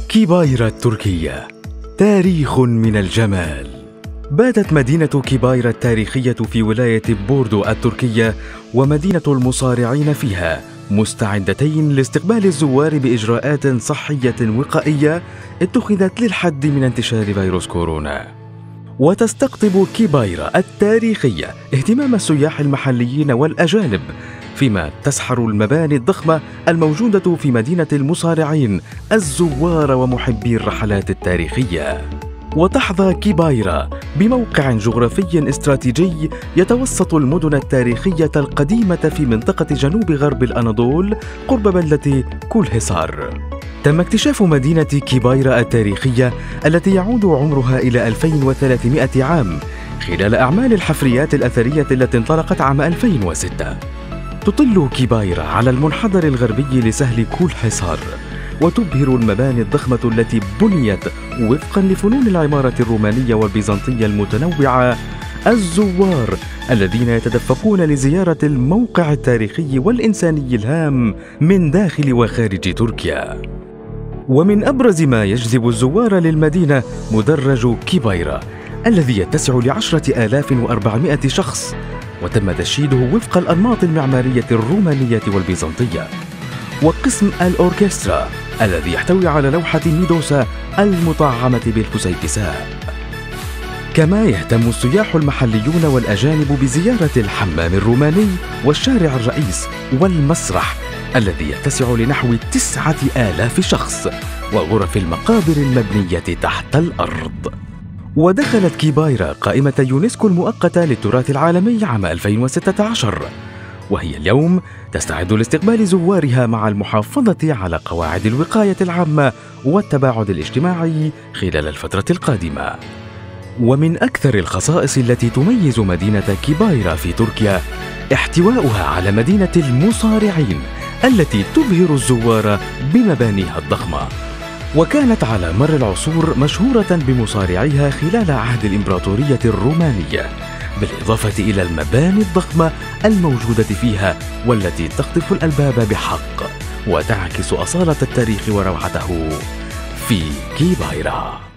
كيبايرا التركية، تاريخ من الجمال. باتت مدينة كيبايرا التاريخية في ولاية بوردو التركية ومدينة المصارعين فيها مستعدتين لاستقبال الزوار بإجراءات صحية وقائية اتخذت للحد من انتشار فيروس كورونا. وتستقطب كيبايرا التاريخية اهتمام السياح المحليين والأجانب، فيما تسحر المباني الضخمة الموجودة في مدينة المصارعين الزوار ومحبي الرحلات التاريخية. وتحظى كيبايرا بموقع جغرافي استراتيجي يتوسط المدن التاريخية القديمة في منطقة جنوب غرب الأناضول قرب بلدة كولهيصار. تم اكتشاف مدينة كيبايرا التاريخية التي يعود عمرها إلى 2300 عام خلال أعمال الحفريات الأثرية التي انطلقت عام 2006. تطل كيبايرا على المنحدر الغربي لسهل كولهيصار، وتبهر المباني الضخمة التي بنيت وفقا لفنون العمارة الرومانية والبيزنطية المتنوعة الزوار الذين يتدفقون لزيارة الموقع التاريخي والإنساني الهام من داخل وخارج تركيا. ومن أبرز ما يجذب الزوار للمدينة مدرج كيبايرا الذي يتسع ل10,400 شخص، وتم تشييده وفق الأنماط المعمارية الرومانية والبيزنطية. وقسم الأوركسترا الذي يحتوي على لوحة ميدوسا المطعمة بالفسيفساء. كما يهتم السياح المحليون والأجانب بزيارة الحمام الروماني والشارع الرئيس والمسرح الذي يتسع لنحو 9,000 شخص، وغرف المقابر المبنية تحت الأرض. ودخلت كيبايرا قائمة يونسكو المؤقتة للتراث العالمي عام 2016، وهي اليوم تستعد لاستقبال زوارها مع المحافظة على قواعد الوقاية العامة والتباعد الاجتماعي خلال الفترة القادمة. ومن أكثر الخصائص التي تميز مدينة كيبايرا في تركيا احتواؤها على مدينة المصارعين التي تبهر الزوار بمبانيها الضخمة، وكانت على مر العصور مشهورة بمصارعيها خلال عهد الإمبراطورية الرومانية، بالإضافة إلى المباني الضخمة الموجودة فيها والتي تخطف الألباب بحق وتعكس أصالة التاريخ وروعته في كيبايرا.